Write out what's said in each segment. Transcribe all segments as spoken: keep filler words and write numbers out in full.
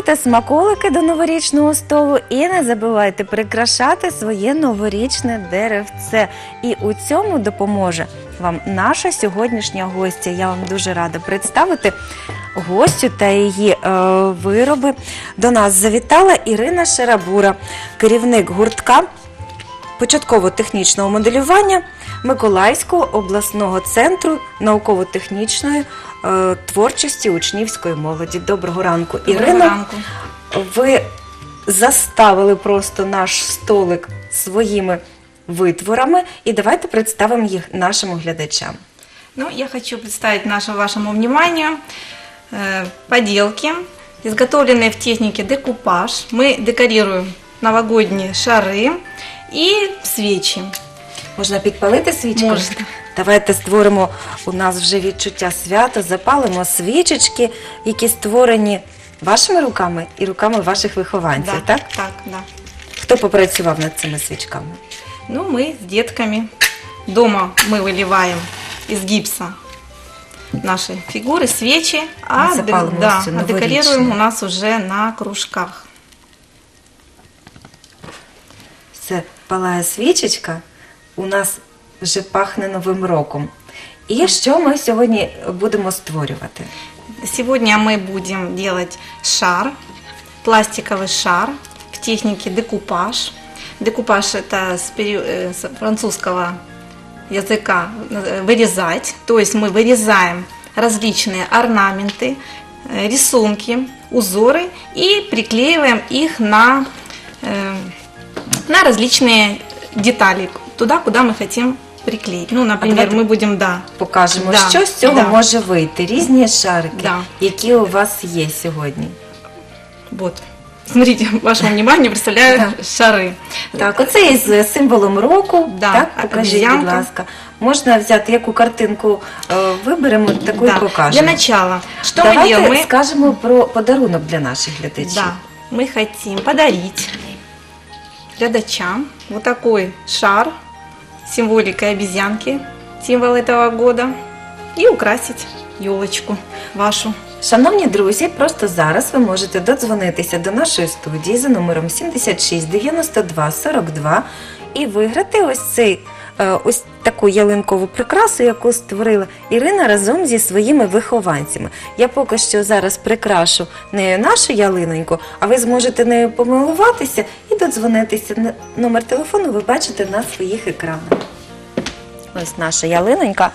Готуйте смаколики до новорічного столу і не забувайте прикрашати своє новорічне деревце. І у цьому допоможе вам наша сьогоднішня гостя. Я вам дуже рада представити гостю та її е, вироби. До нас завітала Ірина Шарабура, керівник гуртка початково-технічного моделювання Миколаївського обласного центру науково-технічної е, творчості учнівської молоді. Доброго ранку, Доброго Ірино. ранку. Ви заставили просто наш столик своїми витворами, і давайте представимо їх нашим глядачам. Ну, я хочу представить нашему вашему вниманию э, поделки, изготовленные в технике декупаж. Мы декорируем новогодние шары и свечи. Можна підпалити свічку? Можна. Давайте створимо у нас вже відчуття свята, запалимо свічечки, які створені вашими руками і руками ваших вихованців, Да, так? так, да. Хто попрацював над цими свічками? Ну, мы с детками. Дома мы выливаем из гипса наши фигуры, свечи, а, Мы запалим де- да, все а декорируем новорічне. у нас уже на кружках. Все, палає свічечка, у нас вже пахне Новим роком. І що ми сьогодні будемо створювати? Сегодня мы будем делать шар, пластиковый шар в технике декупаж. Декупаж – это с, пере- э, с французского языка э, вырезать. То есть мы вырезаем различные орнаменты, э, рисунки, узоры и приклеиваем их на, э, на различные детали, туда, куда мы хотим приклеить. Ну, например, давайте мы будем, да, Покажемо, Да, що з цього да. може вийти. Різні шарики, Да. які у вас є сьогодні. вот. Смотрите, вашему вниманию представляю шары. Так, оце із символом року. Да, Так, покажіть, будь обезьянка. ласка. Можна взяти, яку картинку е, виберемо, таку Да. і покажемо. Для начала, что мы Давайте делаем? Мы, скажемо про подарунок для наших глядачів. да, мы хотим подарить глядачам вот такой шар с символикой обезьянки, символ этого года, и украсить елочку вашу. Шановні друзі, просто зараз ви можете додзвонитися до нашої студії за номером сімдесят шість дев'яносто два сорок два і виграти ось цей е, ось таку ялинкову прикрасу, яку створила Ірина разом зі своїми вихованцями. Я поки що зараз прикрашу нею нашу ялиноньку, а ви зможете нею помилуватися і додзвонитися. На- Номер телефону ви бачите на своїх екранах. Ось наша ялинонька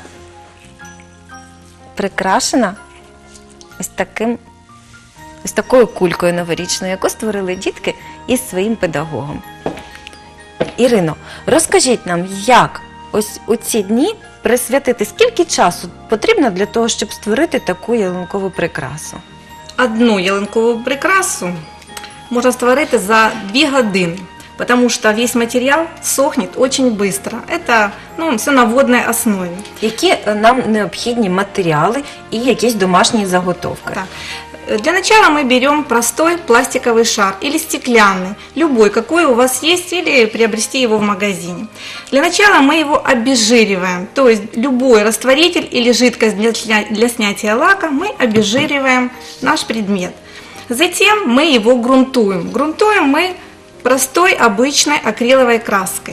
прикрашена ось таким, ось такою кулькою новорічною, яку створили дітки із своїм педагогом. Ірино, розкажіть нам, як ось у ці дні присвятити, скільки часу потрібно для того, щоб створити таку ялинкову прикрасу? Одну ялинкову прикрасу можно створити за дві години, потому что весь материал сохнет очень быстро. Это, ну, все на водной основе. Які е, нам необхідні матеріали і якісь домашні заготовки? Так. Для начала мы берем простой пластиковый шар или стеклянный, любой, какой у вас есть, или приобрести его в магазине. Для начала мы его обезжириваем, то есть любой растворитель или жидкость для, сня- для снятия лака мы обезжириваем наш предмет. Затем мы его грунтуем. Грунтуем мы простой обычной акриловой краской.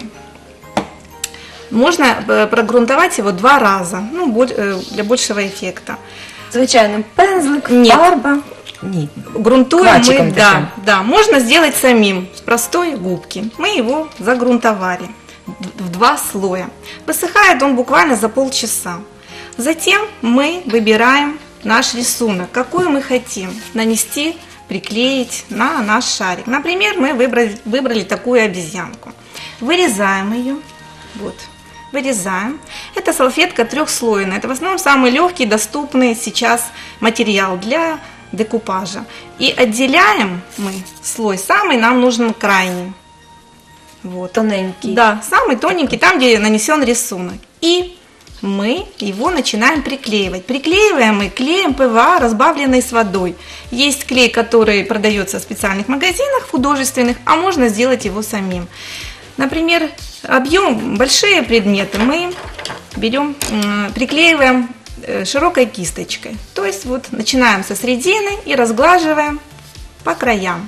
Можно э, прогрунтовать его два раза, ну, боль- э, для большего эффекта. Звичайно, пензлик, Ні. фарба. Ні. Грунтуем мы, Квачиком да, таким. да, можно сделать самим с простой губки. Мы его загрунтовали в два слоя. Высыхает он буквально за полчаса. Затем мы выбираем наш рисунок, какой мы хотим нанести, приклеить на наш шарик. Например, мы выбрали, выбрали такую обезьянку. Вырезаем ее. Вот. Вырезаем. Это салфетка трехслойная. Это в основном самый легкий, доступный сейчас материал для декупажа. И отделяем мы слой. Самый нам нужен крайний. Вот. Тоненький. Да, самый тоненький, там, где нанесен рисунок. И мы его начинаем приклеивать. Приклеиваем мы клеем ПВА, разбавленный с водой. Есть клей, который продается в специальных магазинах художественных, а можно сделать его самим. Например, объем, большие предметы мы берем, м, приклеиваем э, широкой кисточкой. То есть вот начинаем со середины и разглаживаем по краям.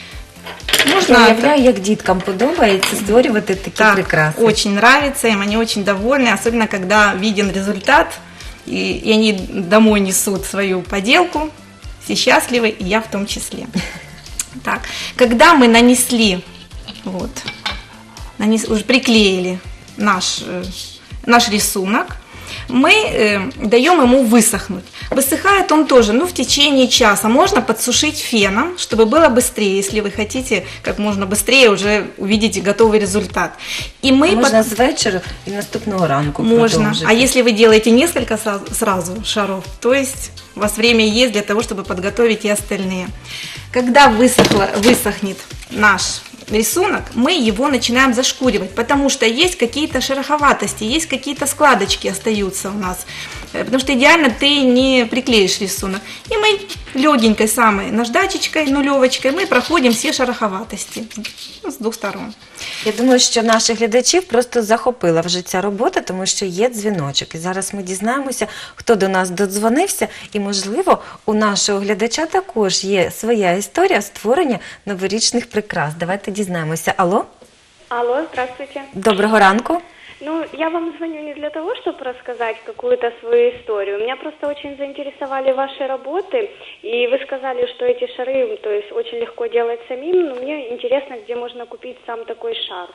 Я Можно уявляю, як діткам подобається створювати такі так, прикраси. очень нравится им, они очень довольны, особенно когда виден результат, и, и они домой несут свою поделку, все счастливы, и я в том числе. Так, когда мы нанесли, вот, нанес, уже приклеили наш, э, наш рисунок, мы э, даем ему высохнуть. Высыхает он тоже, ну, в течение часа. Можно подсушить феном, чтобы было быстрее, если вы хотите как можно быстрее уже увидеть готовый результат. И мы Можна под- з вечора і наступного ранку Можно. продовжити. А если вы делаете несколько са- сразу шаров, то есть у вас время есть для того, чтобы подготовить и остальные. Когда высохло, высохнет наш рисунок, мы его начинаем зашкуривать, потому что есть какие-то шероховатости, есть какие-то складочки остаются у нас, Э, потому что идеально ты не приклеишь рисунок. И мы легенькой самой наждачечкой, нулевочкой мы проходим все шероховатости, ну, с двух сторон. Я думаю, що наших глядачів просто захопила вже ця робота, тому що є дзвіночок. І зараз ми дізнаємося, хто до нас додзвонився. І, можливо, у нашого глядача також є своя історія створення новорічних прикрас. Давайте дізнаємося. Алло, Алло, здравствуйте. доброго ранку. Ну, я вам звоню не для того, чтобы рассказать какую-то свою историю. Меня просто очень заинтересовали ваши работы, и вы сказали, что эти шары, то есть, очень легко делать самим, но мне интересно, где можно купить сам такой шар.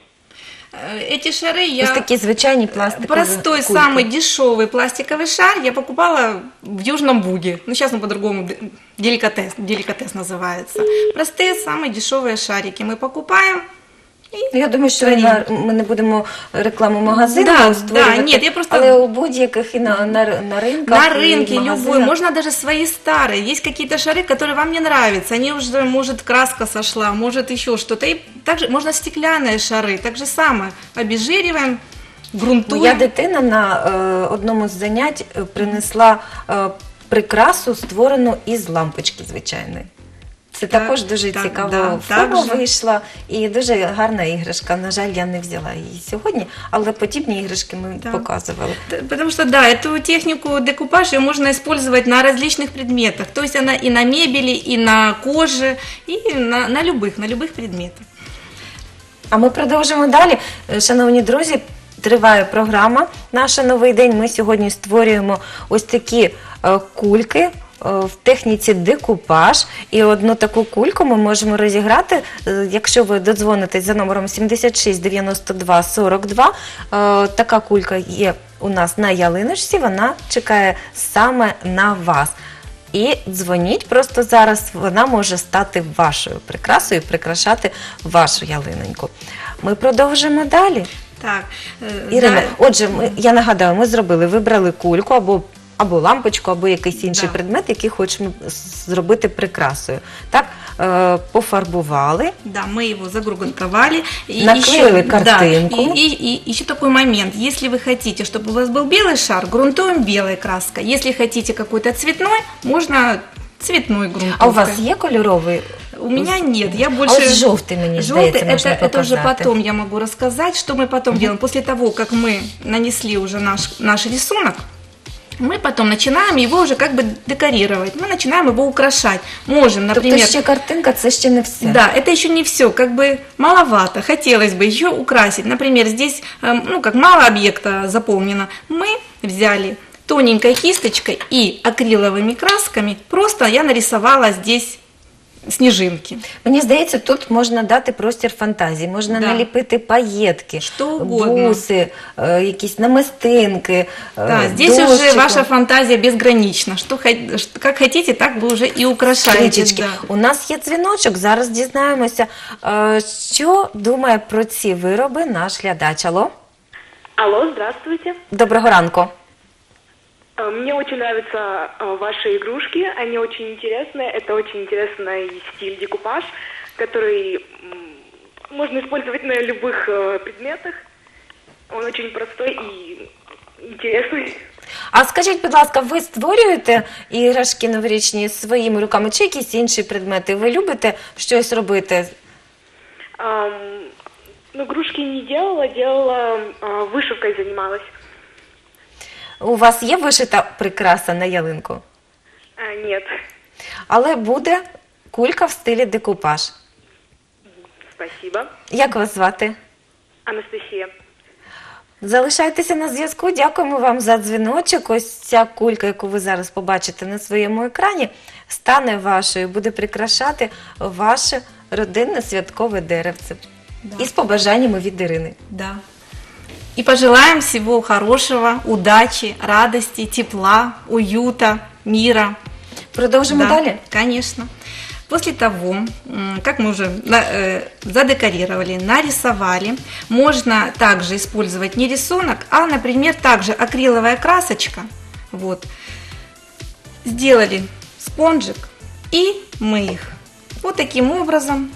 Э, Эти шары я... Ось такі звичайні пластикові Простой, кульки. самый дешевый пластиковый шар я покупала в Южном Буге. Ну, сейчас он по-другому, д- деликатес, деликатес называется. Простые, самые дешевые шарики мы покупаем. Ну, я думаю, що Храним. на- ми не будемо рекламу магазину Да, створювати, да, ні, я просто- але у будь-яких і на, на, на ринках, На і рынке в любой, магазинах. можно даже свои старые. Есть какие-то шары, которые вам не нравятся. Они уже, может, краска сошла, может, еще что-то. И также можно стеклянные шары. Так же самое. Обезжириваем, грунтуем. Моя дитина на е, одному з занять е, принесла е, прикрасу, створену із лампочки звичайної. Це Так, також дуже так, цікаво. да, Форма так же. вийшла і дуже гарна іграшка. На жаль, я не взяла її сьогодні, але подібні іграшки ми Да. показували. Т- Потому что, да, эту технику декупаж ее можно использовать на различных предметах. То есть она и на мебели, и на коже, и на, на любых, на любых предметах. А ми продовжимо далі. Е, Шановні друзі, триває програма «Наша новий день». Ми сьогодні створюємо ось такі е, кульки е, в техніці декупаж. І одну таку кульку ми можемо розіграти, е, якщо ви додзвонитесь за номером сімдесят шість дев'яносто два сорок два. Е, Така кулька є у нас на ялиночці, вона чекає саме на вас. І дзвоніть просто зараз, вона може стати вашою прикрасою і прикрашати вашу ялиноньку. Ми продовжимо далі. Так, э, Ірина, да, отже, ми, я нагадаю, ми зробили, вибрали кульку або, або лампочку, або якийсь інший Да. предмет, який хочемо зробити прикрасою. Так, е, пофарбували. да, мы его загрунтовали. И Наклеили еще- картинку. Да, и, и- и еще такой момент. Если вы хотите, чтобы у вас был белый шар, грунтуем белой краской. Если хотите какой-то цветной, можно цветной грунтовкой. А у вас є кольоровий? У меня нет, я А больше... ось жовтий, мені Желтый, здається, можна это, это уже показати. потом я могу рассказать, что мы потом делаем. После того, как мы нанесли уже наш, наш рисунок, мы потом начинаем его уже как бы декорировать. Мы начинаем его украшать. Можем, например... Тобто ще картинка, це ще не все. Да, это еще не все, как бы маловато, хотелось бы еще украсить. Например, здесь, эм, ну, как мало объекта заполнено, мы взяли тоненькой кисточкой и акриловыми красками, просто я нарисовала здесь снежинки. Мені здається, тут можна дати простір фантазії, можна Да. наліпити паєтки, Що угодно. буси, е, якісь намистинки, е, Да, здесь уже дощики, ваша фантазия безгранична. Что, хот- ш- как хотите, так вы уже и украшаете. стрічечки. Да. У нас є дзвіночок, зараз дізнаємося, е, що думає про ці вироби наш глядач. Алло? Алло, здравствуйте. Доброго ранку. Э, Мне очень нравятся э, ваши игрушки, они очень интересные. Это очень интересный стиль декупаж, который м, можно использовать на любых э, предметах. Он очень простой и интересный. А скажіть, будь ласка, ви створюєте іграшки новорічні своїми руками чи якісь інші предмети? Ви любите щось робити? Ам, ну, игрушки не делала, делала, э, вышивкой занималась. У вас є вишита прикраса на ялинку? А, нет. Але буде кулька в стилі декупаж. Спасибо. Як вас звати? Анастасия. Залишайтеся на зв'язку. Дякуємо вам за дзвіночок. Ось ця кулька, яку ви зараз побачите на своєму екрані, стане вашою, буде прикрашати ваше родинне святкове деревце. Да. І з побажаннями від Ірини. Да. И пожелаем всего хорошего, удачи, радости, тепла, уюта, мира. Продовжимо Да, далі? конечно. После того, м, как мы уже на- э, задекорировали, нарисовали, можно также использовать не рисунок, а, например, также акриловая красочка. Вот. Сделали спонжик, и мы их вот таким образом,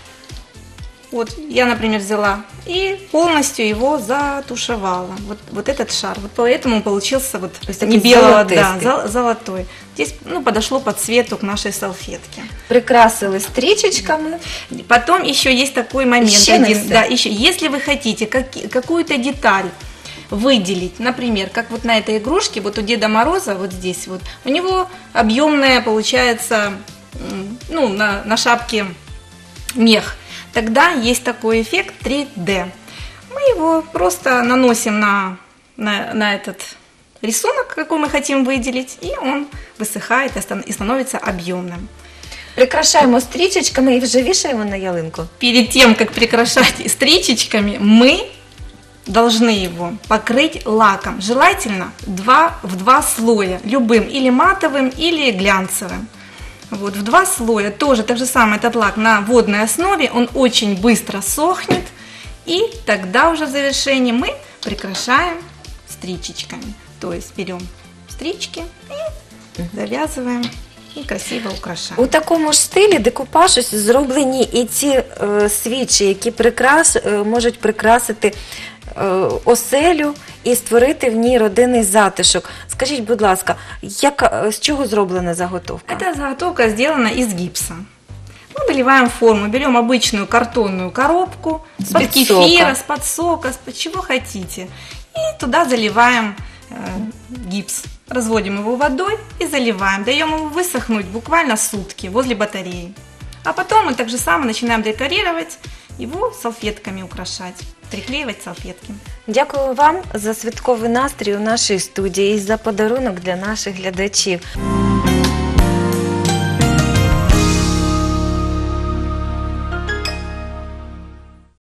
вот я, например, взяла и полностью его затушевала. Вот, вот этот шар. Вот поэтому получился вот есть не такой белого, да, золотистый. зол- золотой. Здесь, ну, подошло по цвету к нашей салфетке. Прикрасили стрічечками. Потом еще есть такой момент. Еще не один, всё. да, еще, если вы хотите как- какую-то деталь выделить, например, как вот на этой игрушке, вот у Деда Мороза, вот здесь вот, у него объемная получается, м, ну, на, на шапке мех. Тогда есть такой эффект три дэ. Мы его просто наносим на, на, на этот рисунок, какой мы хотим выделить, и он высыхает и стан- и становится объемным. Прикрашаємо стрічечками і вже вішаємо на ялинку. Перед тем, как прекрашать стричечками, мы должны его покрыть лаком. Желательно два, в два слоя, любым, или матовым, или глянцевым. Вот, в два слоя, тоже так же самое, этот лак на водной основе, он очень быстро сохнет, и тогда уже в завершении мы прикрашаем стричечками. То есть берем стрички и завязываем, и красиво украшаем. У такому ж стилі декупаж ось зроблені і ці е, свічі, які прикрас, е, можуть прикрасити е, оселю і створити в ній родинний затишок. Скажіть, будь ласка, як, з чого зроблена заготовка? Эта заготовка сделана из гипса. Мы выливаем форму, берем обычную картонную коробку Из-под с кефира, сока. с-под сока, с-под чего хотите. И туда заливаем э, гипс. Разводим его водой и заливаем. Даем ему высохнуть буквально сутки возле батареи. А потом мы так же само начинаем декорировать, его салфетками украшать, приклеивать салфетки. Дякую вам за святковий настрій у нашій студії і за подарунок для наших глядачів.